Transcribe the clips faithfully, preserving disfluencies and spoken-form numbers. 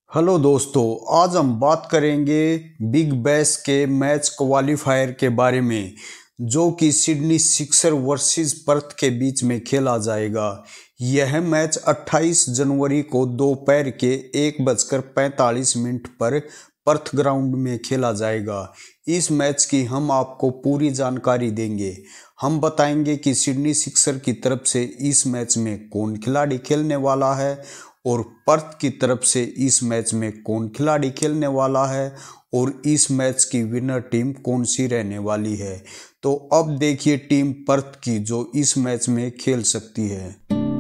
Hello दोस्तों, आज हम बात करेंगे बिग बैश के मैच क्वालिफायर के बारे में, जो कि सिडनी सिक्सर वर्सेस पर्थ के बीच में खेला जाएगा। यह मैच अट्ठाईस जनवरी को दोपहर के एक बजकर पैंतालीस मिनट पर पर्थ ग्राउंड में खेला जाएगा। इस मैच की हम आपको पूरी जानकारी देंगे। हम बताएंगे कि सिडनी सिक्सर की तरफ से इस मैच में कौन खिलाड़ी खेलने वाला है और पर्थ की तरफ से इस मैच में कौन खिलाड़ी खेलने वाला है और इस मैच की विनर टीम कौन सी रहने वाली है। तो अब देखिए टीम पर्थ की जो इस मैच में खेल सकती है।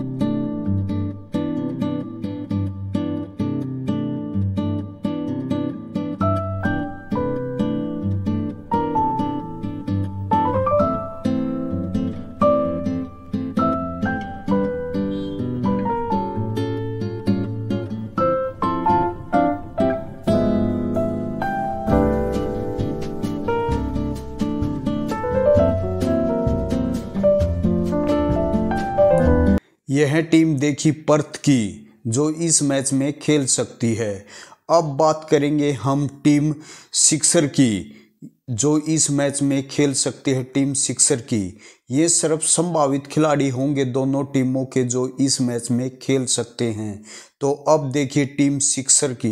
यह टीम देखी पर्थ की जो इस मैच में खेल सकती है। अब बात करेंगे हम टीम सिक्सर की जो इस मैच में खेल सकती है। टीम सिक्सर की ये सिर्फ संभावित खिलाड़ी होंगे दोनों टीमों के जो इस मैच में खेल सकते हैं। तो अब देखिए टीम सिक्सर की।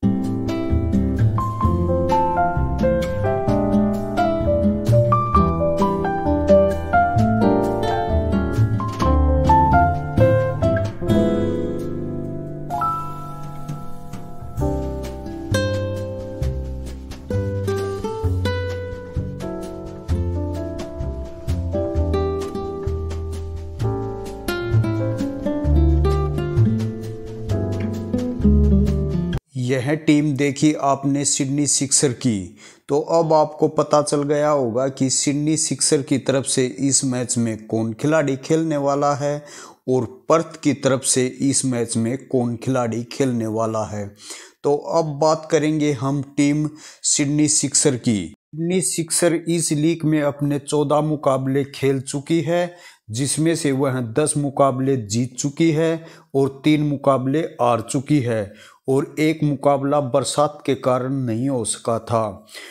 यह टीम देखी आपने सिडनी सिक्सर की, तो अब आपको पता चल गया होगा कि सिडनी सिक्सर की तरफ से इस मैच में कौन खिलाड़ी खेलने वाला है और पर्थ की तरफ से इस मैच में कौन खिलाड़ी खेलने वाला है। तो अब बात करेंगे हम टीम सिडनी सिक्सर की। सिडनी सिक्सर इस लीग में अपने चौदह मुकाबले खेल चुकी है, जिसमें से वह दस मुकाबले जीत चुकी है और तीन मुकाबले हार चुकी है और एक मुकाबला बरसात के कारण नहीं हो सका था।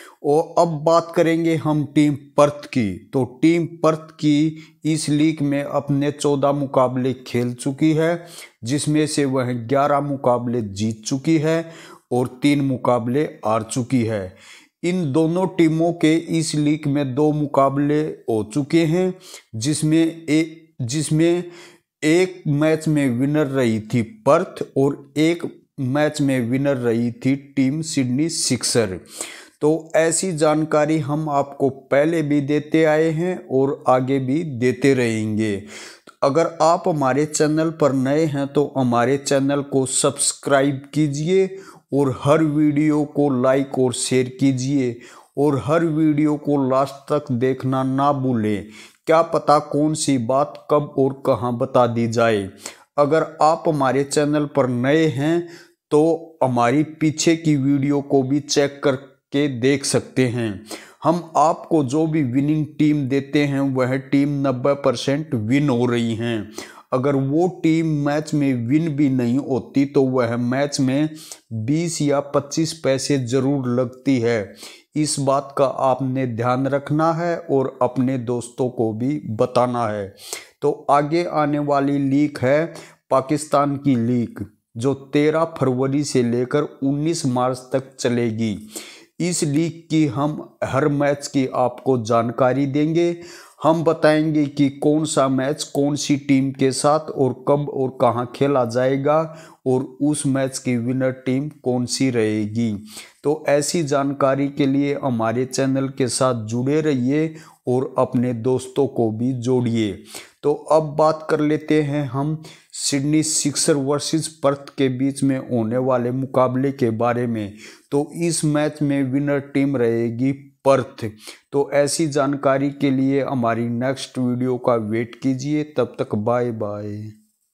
और अब बात करेंगे हम टीम पर्थ की। तो टीम पर्थ की इस लीग में अपने चौदह मुकाबले खेल चुकी है, जिसमें से वह ग्यारह मुकाबले जीत चुकी है और तीन मुकाबले हार चुकी है। इन दोनों टीमों के इस लीग में दो मुकाबले हो चुके हैं, जिसमें एक जिसमें एक मैच में विनर रही थी पर्थ और एक मैच में विनर रही थी टीम सिडनी सिक्सर। तो ऐसी जानकारी हम आपको पहले भी देते आए हैं और आगे भी देते रहेंगे। अगर आप हमारे चैनल पर नए हैं तो हमारे चैनल को सब्सक्राइब कीजिए और हर वीडियो को लाइक और शेयर कीजिए और हर वीडियो को लास्ट तक देखना ना भूलें। क्या पता कौन सी बात कब और कहां बता दी जाए। अगर आप हमारे चैनल पर नए हैं तो हमारी पीछे की वीडियो को भी चेक करके देख सकते हैं। हम आपको जो भी विनिंग टीम देते हैं वह टीम नब्बे परसेंट विन हो रही हैं। अगर वो टीम मैच में विन भी नहीं होती तो वह मैच में बीस या पच्चीस पैसे जरूर लगती है। इस बात का आपने ध्यान रखना है और अपने दोस्तों को भी बताना है। तो आगे आने वाली लीग है पाकिस्तान की लीग, जो तेरह फरवरी से लेकर उन्नीस मार्च तक चलेगी। इस लीग की हम हर मैच की आपको जानकारी देंगे। हम बताएंगे कि कौन सा मैच कौन सी टीम के साथ और कब और कहां खेला जाएगा और उस मैच की विनर टीम कौन सी रहेगी। तो ऐसी जानकारी के लिए हमारे चैनल के साथ जुड़े रहिए और अपने दोस्तों को भी जोड़िए। तो अब बात कर लेते हैं हम सिडनी सिक्सर वर्सेस पर्थ के बीच में होने वाले मुकाबले के बारे में। तो इस मैच में विनर टीम रहेगी पर्थ। तो ऐसी जानकारी के लिए हमारी नेक्स्ट वीडियो का वेट कीजिए। तब तक बाय बाय।